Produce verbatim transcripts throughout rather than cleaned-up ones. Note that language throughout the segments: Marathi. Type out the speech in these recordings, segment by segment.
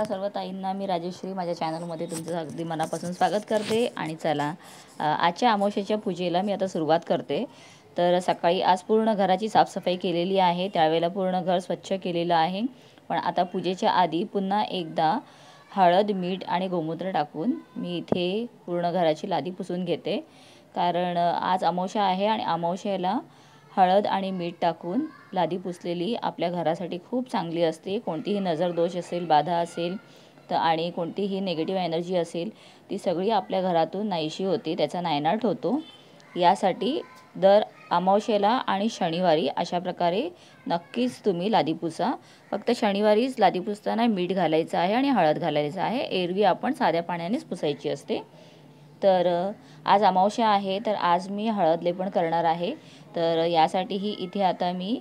नमस्कार सर्व ताईंना, मी राजेश्री माझ्या चॅनलमध्ये तुमचं अगदी मनापासून स्वागत करते। आणि चला आजच्या अमावस्येच्या पूजेला मी आता सुरुवात करते। तर सकाळी आज पूर्ण घराची साफसफाई केलेली आहे, त्यावेळेला पूर्ण घर स्वच्छ केलेलं आहे। पण आता पूजेच्या आधी पुन्हा एकदा हळद मीठ आणि गोमूत्र टाकून मी इथे पूर्ण घराची लादी पुसून घेते, कारण आज अमावस्या आहे आणि अमावस्येला हळद आणि मीठ टाकून लादी पुसलेली आपल्या घरासाठी खूप चांगली असते। कोणतीही नजर दोष असेल, बाधा असेल तर आणि कोणतीही नेगेटिव्ह एनर्जी असेल ती सगळी आपल्या घरातून नाहीशी होते, त्याचा नायनाट होतो। यासाठी दर अमावस्येला आणि शनिवारी अशा प्रकारे नक्कीच तुम्ही लादी पुसा। फक्त शनिवारीच लादी पुसताना मीठ घालायचं आहे आणि हळद घालायचं आहे, एरवी आपण साध्या पाण्यानेच पुसायची असते। तर आज अमावस्या आहे, तर आज मी हळद लेपन करणार आहे। तर यासाठीही इथे आता मी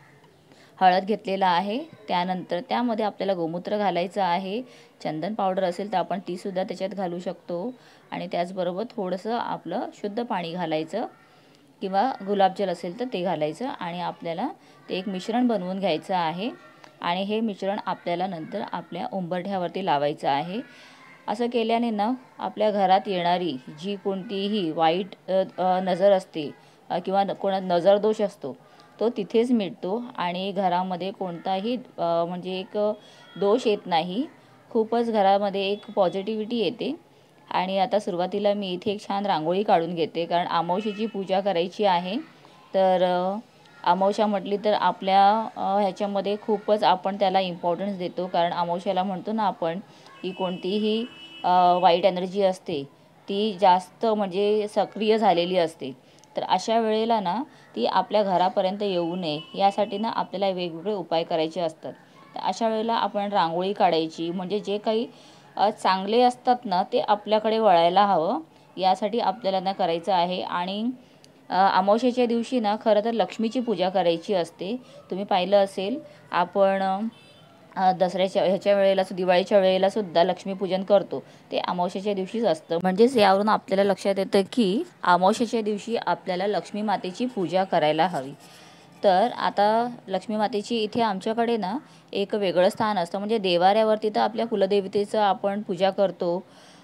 हळद घेतलेला आहे, त्यानंतर त्यामध्ये आपल्याला गोमूत्र घालायचं आहे। चंदन पावडर असेल तर आपण ती सुद्धा त्याच्यात घालू शकतो आणि त्याचबरोबर थोडंसं आपलं शुद्ध पाणी घालायचं किंवा गुलाबजल असेल तर ते घालायचं आणि आपल्याला ते एक मिश्रण बनवून घ्यायचं आहे। आणि हे मिश्रण आपल्याला नंतर आपल्या उंबरठ्यावरती लावायचं आहे। असं केल्याने ना आपल्या घरात येणारी जी कोणतीही वाईट नजर असते किंवा कोणा नजर दोष असतो तो तिथेच मिटतो आणि घरामध्ये कोणताही म्हणजे एक दोष येत नाही, खूपच घरामध्ये एक पॉझिटिव्हिटी येते। आणि आता सुरुवातीला मी इथे एक छान रांगोळी काढून घेते, कारण अमावस्येची पूजा करायची आहे। तर अमावस्या म्हटली तर आपल्या ह्याच्यामध्ये खूपच आपण त्याला इम्पॉर्टन्स देतो, कारण अमावस्याला म्हणतो ना आपण की कोणतीही वाईट एनर्जी असते ती जास्त म्हणजे सक्रिय झालेली असते। तर अशा वेळेला ना ती आपल्या घरापर्यंत येऊ नये यासाठी ना आपल्याला वेगवेगळे उपाय करायचे असतात। तर अशा वेळेला आपण रांगोळी काढायची, म्हणजे जे काही चांगले असतात ना ते आपल्याकडे वळायला हवं, यासाठी आपल्याला ना करायचं आहे। आणि अमावस्येच्या दिवशी ना खरं तर लक्ष्मीची पूजा करायची असते। तुम्ही पाहिलं असेल आपण दसऱ्याच्या ह्याच्या वेळेला दिवाळीच्या वेळेला सुद्धा लक्ष्मीपूजन करतो, ते अमावस्येच्या दिवशीच असतं। म्हणजेच यावरून आपल्याला लक्षात येतं की अमावस्येच्या दिवशी आपल्याला लक्ष्मी मातेची पूजा करायला हवी। तर आता लक्ष्मी मातेची इथे आमच्याकडे ना एक वेगळं स्थान असतं, म्हणजे देवाऱ्यावरती तर आपल्या कुलदेवतेचं आपण पूजा करतो,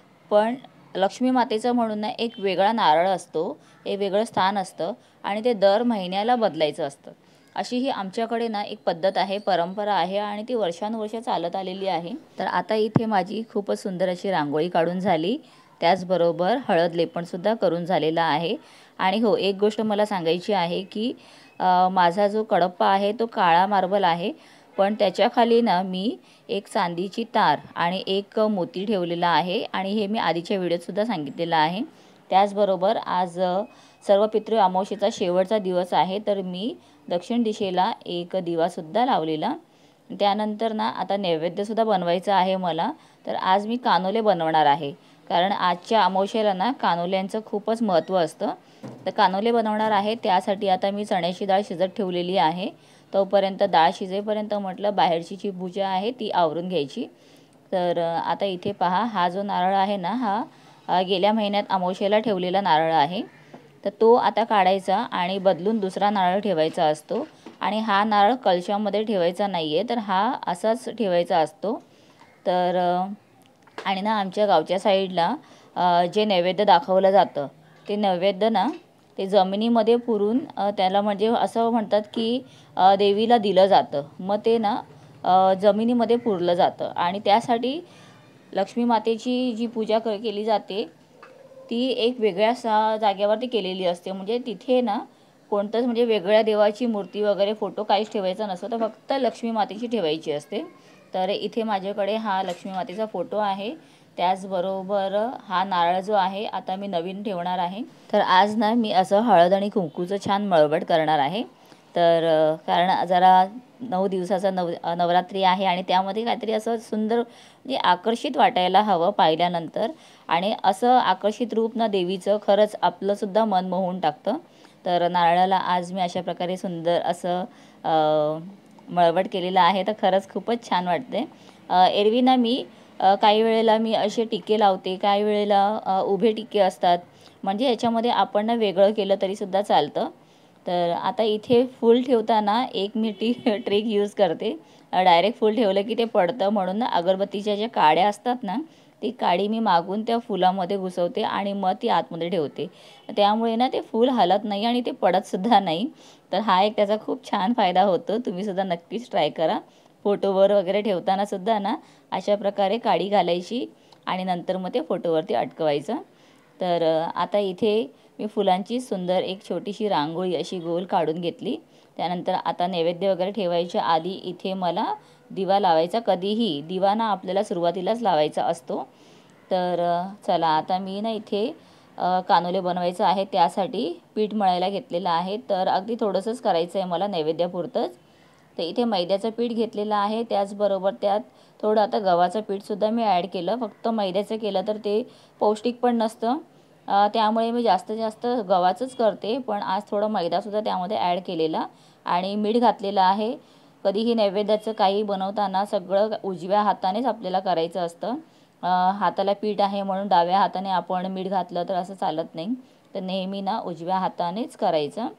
पण लक्ष्मी मातेचं म्हणून ना एक वेगळा नारळ असतो, हे वेगळं स्थान असतं आणि ते दर महिन्याला बदलायचं असतं। अशी ही आमच्याकडे ना एक पद्धत आहे, परंपरा आहे आणि ती वर्षानुवर्ष चालत आलेली आहे। तर आता इथे माझी खूपच सुंदर अशी रांगोळी काढून झाली, त्याचबरोबर हळद लेपनसुद्धा करून झालेला आहे। आणि हो, एक गोष्ट मला सांगायची आहे की माझा जो कडप्पा आहे तो काळा मार्बल आहे, पण त्याच्याखाली ना मी एक चांदीची तार आणि एक मोती ठेवलेला आहे आणि हे मी आधीच्या व्हिडिओतसुद्धा सांगितलेलं आहे। त्याचबरोबर आज सर्व पितृ अमावस्येचा शेवटचा दिवस आहे, तर मी दक्षिण दिशेला एक दिवासुद्धा लावलेला। त्यानंतर ना आता नैवेद्यसुद्धा बनवायचं आहे मला, तर आज मी कानोले बनवणार आहे, कारण आजच्या अमावस्येला ना कानोल्यांचं खूपच महत्त्व असतं। तर कानोले बनवणार आहे, त्यासाठी आता मी चण्याची डाळ शिजत ठेवलेली आहे। तोपर्यंत डाळ शिजेपर्यंत म्हटलं बाहेरची जी पूजा आहे ती आवरून घ्यायची। तर आता इथे पहा, हा जो नारळ आहे ना हा गेल्या महिन्यात अमावस्येला ठेवलेला नारळ आहे, तर तो आता काढायचा आणि बदलून दुसरा नारळ ठेवायचा असतो। आणि हा नारळ कलशामध्ये ठेवायचा नाही आहे, तर हा असाच ठेवायचा असतो। तर आणि ना आमच्या गावच्या साईडला जे नैवेद्य दाखवलं जातं ते नैवेद्य ना ते जमिनीमध्ये पुरून त्याला म्हणजे असं म्हणतात की देवीला दिलं जातं, मग ते ना जमिनीमध्ये पुरलं जातं। आणि त्यासाठी लक्ष्मी मातेची जी पूजा क केली जाते ती एक वेगळ्या सा जागेवरती केलेली असते, म्हणजे तिथे ना कोणतंच म्हणजे वेगळ्या देवाची मूर्ती वगैरे फोटो काहीच ठेवायचा नसतो, तर फक्त लक्ष्मी मातेची ठेवायची असते। तर इथे माझ्याकडे हा लक्ष्मी मातेचा फोटो आहे, त्याचबरोबर हा नारळ जो आहे आता मी नवीन ठेवणार आहे। तर आज ना मी असं हळद आणि कुंकूचं छान मळवट करणार आहे, तर कारण जरा नऊ दिवसाचा नव नवरात्री आहे आणि त्यामध्ये काहीतरी असं सुंदर म्हणजे आकर्षित वाटायला हवं पाहिल्यानंतर, आणि असं आकर्षित रूप ना देवीचं खरंच आपलंसुद्धा मन मोहून टाकतं। तर नारळाला आज मी अशा प्रकारे सुंदर असं मळवट केलेलं आहे, तर खरंच खूपच छान वाटते। एरवी ना मी काही वेळेला मी असे टिके लावते, काही वेळेला उभे टिके असतात, म्हणजे याच्यामध्ये आपण ना वेगळं केलं तरीसुद्धा चालतं। तर आता इथे फुल ठेवताना एक मी टी ट्रिक यूज करते. डायरेक्ट फुल ठेवलं की ते पडतं, म्हणून ना अगरबत्तीच्या ज्या काड्या असतात ना, ती काडी मी मागून त्या फुलामध्ये घुसवते आणि मग ती आतमध्ये ठेवते. त्यामुळे ना ते फूल हलत नाही आणि ते पडतसुद्धा नाही. तर हा एक त्याचा खूप छान फायदा होतो. तुम्हीसुद्धा नक्कीच ट्राय करा. फोटोवर वगैरे ठेवताना सुद्धा ना अशा प्रकारे काडी घालायची आणि नंतर मग ते फोटोवरती अटकवायचं. तर आता इथे मी फुलांची सुंदर एक छोटीशी रांगोळी अशी गोल काढून घेतली. त्यानंतर आता नैवेद्य वगैरे ठेवायच्या आधी इथे मला दिवा लावायचा. कधीही दिवा ना आपल्याला सुरुवातीलाच लावायचा असतो. तर चला आता मी ना इथे कानोले बनवायचं आहे, त्यासाठी पीठ मळायला घेतलेलं आहे. तर अगदी थोडंसंच करायचं आहे मला नैवेद्यापुरतंच. तर इथे मैद्याचं पीठ घेतलेलं आहे, त्याचबरोबर त्यात थोडं आता गव्हाचं पीठसुद्धा मी ॲड केलं. फक्त मैद्याचं केलं तर ते पौष्टिक पण नसतं, त्यामुळे मी जास्तीत जास्त गव्हाचंच करते. पण आज थोडं मैदासुद्धा त्यामध्ये ॲड केलेला आणि मीठ घातलेलं आहे. कधीही नैवेद्याचं काही बनवताना सगळं उजव्या हातानेच आपल्याला करायचं असतं. हाताला पीठ आहे म्हणून डाव्या हाताने आपण मीठ घातलं तर असं चालत नाही. तर नेहमी ना उजव्या हातानेच करायचं.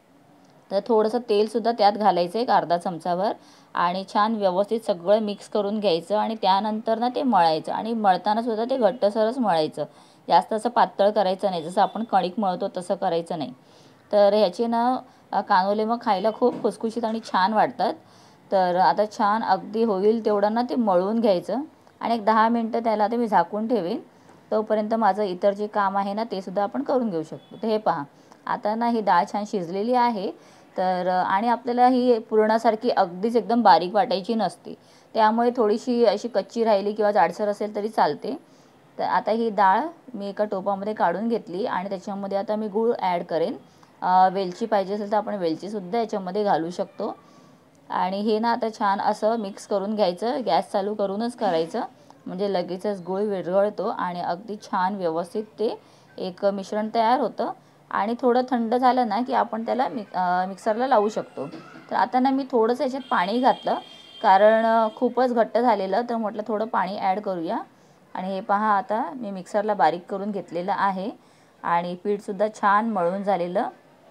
तर थोडंसं तेलसुद्धा त्यात घालायचं एक अर्धा चमचाभर आणि छान व्यवस्थित सगळं मिक्स करून घ्यायचं आणि त्यानंतर ना ते मळायचं आणि मळतानासुद्धा ते घट्टसरच मळायचं. जास्त असं पातळ करायचं नाही, जसं आपण कणिक मळतो तसं करायचं नाही. तर ह्याचे ना कानोले मग खायला खूप खुसखुशीत आणि छान वाटतात. तर आता छान अगदी होईल तेवढं ना ते मळून घ्यायचं आणि एक दहा मिनटं त्याला ते मी झाकून ठेवेन. तोपर्यंत माझं इतर जे काम आहे ना ते सुद्धा आपण करून घेऊ शकतो. तर हे पहा, आता ना ही डाळ छान शिजलेली आहे. तर आणि आपल्याला ही पुरणासारखी अगदीच एकदम बारीक वाटायची नसते, त्यामुळे थोडीशी अशी कच्ची राहिली किंवा जाडसर असेल तरी चालते. तर आता ही डाळ मी एका टोपामध्ये काढून घेतली आणि त्याच्यामध्ये आता मी गूळ ॲड करेन. वेलची पाहिजे असेल तर आपण वेलचीसुद्धा याच्यामध्ये घालू शकतो. आणि हे ना आता छान असं मिक्स करून घ्यायचं. गॅस चालू करूनच करायचं, म्हणजे लगेचच गूळ विरघळतो आणि अगदी छान व्यवस्थित ते एक मिश्रण तयार होतं. आणि थोडं थंड झालं ना की आपण त्याला मिक मिक्सरला लावू शकतो. तर आता ना मी थोडंसं याच्यात पाणी घातलं, कारण खूपच घट्ट झालेलं, तर म्हटलं थोडं पाणी ॲड करूया. आणि हे पहा, आता मी मिक्सरला बारीक करून घेतलेलं आहे आणि पीठसुद्धा छान मळून झालेलं.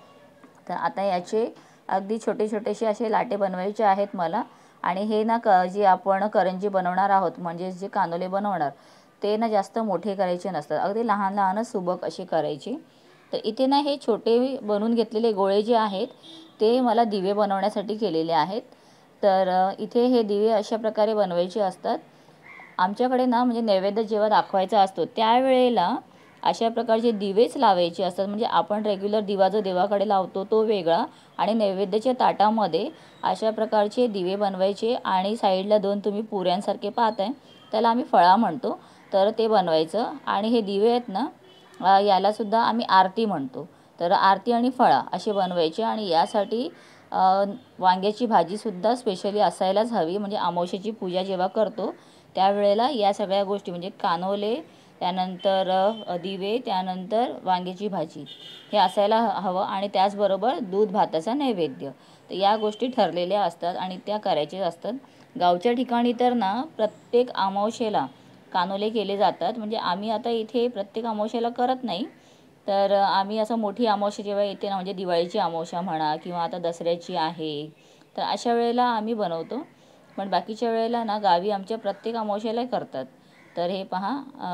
तर आता याचे अगदी छोटे छोटेसे असे लाटे बनवायचे आहेत मला. आणि हे ना क जे आपण करंजी बनवणार आहोत, म्हणजे जे कानोले बनवणार, ते ना जास्त मोठे करायचे नसतात, अगदी लहान लहानच सुबक असे करायचे. तर इथे ना हे छोटे बनवून घेतलेले गोळे जे आहेत ते मला दिवे बनवण्यासाठी केलेले आहेत. तर इथे हे दिवे अशा प्रकारे बनवायचे असतात. आमच्याकडे ना म्हणजे नैवेद्य जेव्हा दाखवायचा असतो त्यावेळेला अशा प्रकारचे दिवेच लावायचे असतात. म्हणजे आपण रेग्युलर दिवा जो देवाकडे लावतो तो वेगळा आणि नैवेद्याच्या ताटामध्ये अशा प्रकारचे दिवे बनवायचे. आणि साईडला दोन तुम्ही पुऱ्यांसारखे पाहताय, त्याला आम्ही फळा म्हणतो, तर ते बनवायचं. आणि हे दिवे आहेत ना, यालासुद्धा आम्ही आरती म्हणतो. तर आरती आणि फळा असे बनवायचे. आणि यासाठी वांग्याची भाजीसुद्धा स्पेशली असायलाच हवी, म्हणजे अमावास्येची पूजा जेव्हा करतो त्यावेळेला या सगळ्या गोष्टी, म्हणजे कानोले, त्यानंतर दिवे, त्यानंतर वांग्याची भाजी हे असायला हवं. आणि त्याचबरोबर दूध भाताचा नैवेद्य. तर या गोष्टी ठरलेल्या असतात आणि त्या करायच्या असतात. गावच्या ठिकाणी तर ना प्रत्येक अमावास्येला कानोले केले जातात. म्हणजे आम्ही आता इथे प्रत्येक अमावास्येला करत नाही. तर आम्ही असं मोठी अमावास्या जेव्हा येते ना, म्हणजे दिवाळीची अमावास्या म्हणा किंवा आता दसऱ्याची आहे, तर अशा वेळेला आम्ही बनवतो. पण बाकीच्या वेळेला ना गावी आमच्या प्रत्येक अमावास्येला करतात. तर हे पहा,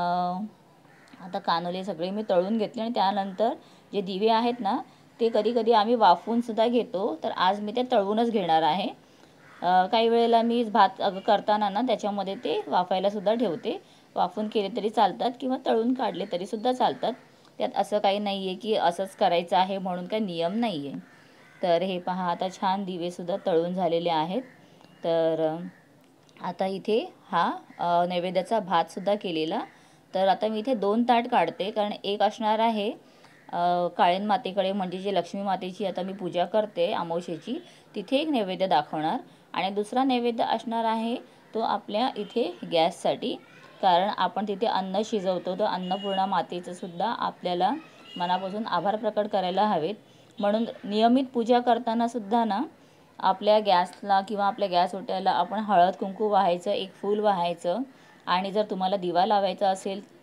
आता कानोले सगळे मी तळून घेतले आणि त्यानंतर जे दिवे आहेत ना ते कधी कधी आम्ही वाफवूनसुद्धा घेतो. तर आज मी ते तळूनच घेणार आहे. काही वेळेला मी भात करताना ना त्याच्यामध्ये ते वाफायलासुद्धा ठेवते. वाफवून केले तरी चालतात किंवा तळून काढले तरीसुद्धा चालतात. त्यात असं काही नाही आहे की असंच करायचं आहे म्हणून काही नियम नाही आहे. तर हे पहा, आता छान दिवेसुद्धा तळून झालेले आहेत. तर आता इथे हा नैवेद्याचा भातसुद्धा केलेला. तर आता मी इथे दोन ताट काढते, कारण एक असणार आहे काळेन मातेकडे, म्हणजे जे लक्ष्मी मातेची आता मी पूजा करते अमावास्येची, तिथे एक नैवेद्य दाखवणार. आणि दुसरा नैवेद्य असणार आहे तो आपल्या इथे गॅससाठी, कारण आपण तिथे अन्न शिजवतो. तर अन्नपूर्णा मातेचंसुद्धा आपल्याला मनापासून आभार प्रकट करायला हवेत. म्हणून नियमित पूजा करतानासुद्धा ना आपल्या गॅसला किंवा आपल्या गॅस ओट्याला आपण हळद कुंकू वाहायचं, एक फूल वाहायचं. आणि जर तुम्हाला दिवा लावायचा असेल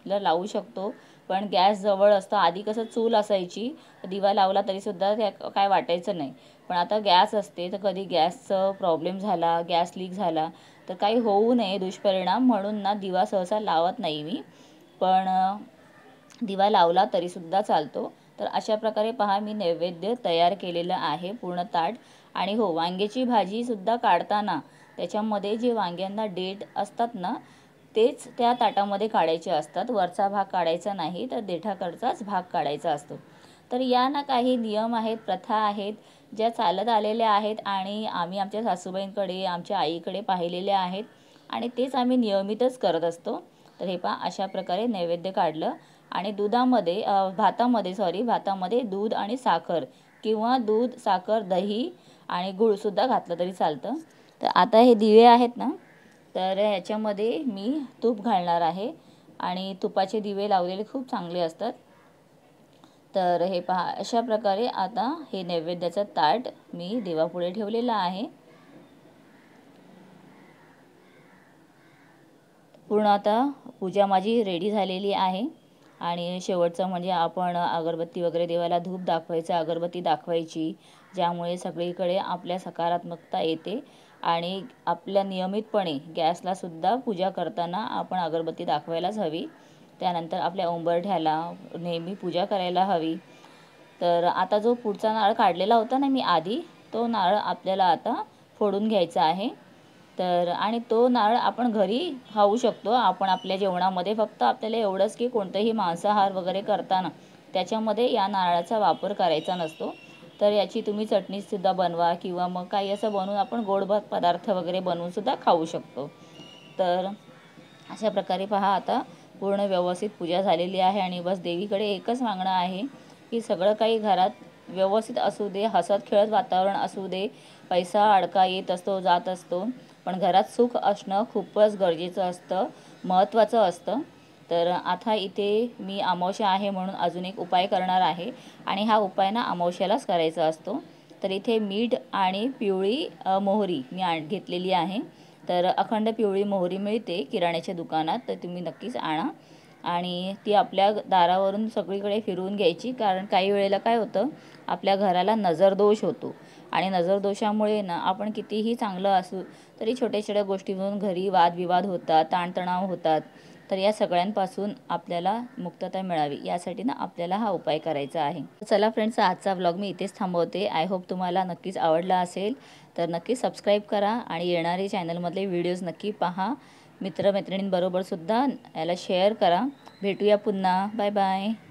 गॅसला लावू शकतो, पण गॅस जवळ असतं. आधी कसं चूल असायची, दिवा लावला तरीसुद्धा त्या काय वाटायचं नाही. पण आता गॅस असते, तर कधी गॅसचं प्रॉब्लेम झाला, गॅस लीक झाला तर काही होऊ नये दुष्परिणाम म्हणून ना दिवा सहसा लावत नाही मी. पण दिवा लावला तरीसुद्धा चालतो. तर अशा प्रकारे पहा मी नैवेद्य तयार केलेलं आहे पूर्ण ताट. आणि हो, वांग्याची भाजीसुद्धा काढताना त्याच्यामध्ये जे वांग्यांना देठ असतात ना, तेच त्या ताटामध्ये काढायचे असतात. वरचा भाग काढायचा नाही, तर देठाकडचाच भाग काढायचा असतो. तर या ना काही नियम आहेत, प्रथा आहेत, ज्या चालत आलेल्या आहेत आणि आम्ही आमच्या सासूबाईंकडे, आमच्या आईकडे पाहिलेल्या आहेत आणि तेच आम्ही नियमितच करत असतो. तर हे पहा, अशा प्रकारे नैवेद्य काढलं आणि दुधामध्ये भातामध्ये सॉरी भातामध्ये दूध आणि साखर किंवा दूध, साखर, दही आणि गूळसुद्धा घातलं तरी चालतं. तर आता हे दिवे आहेत ना, तर ह्याच्यामध्ये मी तूप घालणार आहे आणि तुपाचे दिवे लावलेले खूप चांगले असतात. तर हे पहा, अशा प्रकारे आता हे नैवेद्याचं ताट मी देवापुढे ठेवलेलं आहे. पूर्ण आता पूजा माझी रेडी झालेली आहे आणि शेवटचं म्हणजे आपण अगरबत्ती वगैरे देवाला धूप दाखवायचं, अगरबत्ती दाखवायची, ज्यामुळे सगळीकडे आपल्या सकारात्मकता येते. आणि आपल्या नियमितपणे गॅसलासुद्धा पूजा करताना आपण अगरबत्ती दाखवायलाच हवी. त्यानंतर आपल्या उंबरठ्याला नेहमी पूजा करायला हवी. तर आता जो पुढचा नारळ काढलेला होता ना मी आधी, तो नारळ आपल्याला आता फोडून घ्यायचा आहे. तर आणि तो नारळ आपण घरी खाऊ शकतो. आपण आपल्या जेवणामध्ये फक्त आपल्याला एवढंच की कोणतंही मांसाहार वगैरे करताना त्याच्यामध्ये या नारळाचा वापर करायचा नसतो. तर याची तुम्ही चटणीसुद्धा बनवा किंवा मग काही असं बनवून आपण गोड पदार्थ वगैरे बनवूनसुद्धा खाऊ शकतो. तर अशा प्रकारे पहा, आता पूर्ण व्यवस्थित पूजा झालेली आहे आणि बस देवीकडे एकच मागणं आहे की सगळं काही घरात व्यवस्थित असू दे, हसत खेळत वातावरण असू दे. पैसा अडका येत असतो, जात असतो, पण घरात सुख असणं खूपच गरजेचं असतं, महत्त्वाचं असतं. तर आता इथे मी अमावस्या आहे म्हणून अजून एक उपाय करणार आहे आणि हा उपाय ना अमावस्यालाच करायचा असतो. तर इथे मीठ आणि पिवळी मोहरी मी आण घेतलेली आहे. तर अखंड पिवळी मोहरी मिळते किराण्याच्या दुकानात, तर तुम्ही नक्कीच आणा आणि ती आपल्या दारावरून सगळीकडे फिरवून घ्यायची. कारण काही वेळेला काय होतं, आपल्या घराला नजरदोष होतो आणि नजरदोषामुळे ना आपण कितीही चांगलं असू तरी छोट्या छोट्या गोष्टींवरून घरी वादविवाद होतात, ताणतणाव होतात. तर या सगळ्यांपासून आपल्याला मुक्तता मिळावी यासाठी ना आपल्याला हा उपाय करायचा आहे. चला फ्रेंड्स, आजचा व्लॉग मी इथेच थांबवते. आय होप तुम्हाला नक्कीच आवडला असेल. तर नक्की सबस्क्राईब करा आणि येणारे चॅनलमधले व्हिडिओज नक्की पहा. मित्रमैत्रिणींबरोबरसुद्धा याला शेअर करा. भेटूया पुन्हा. Bye bye.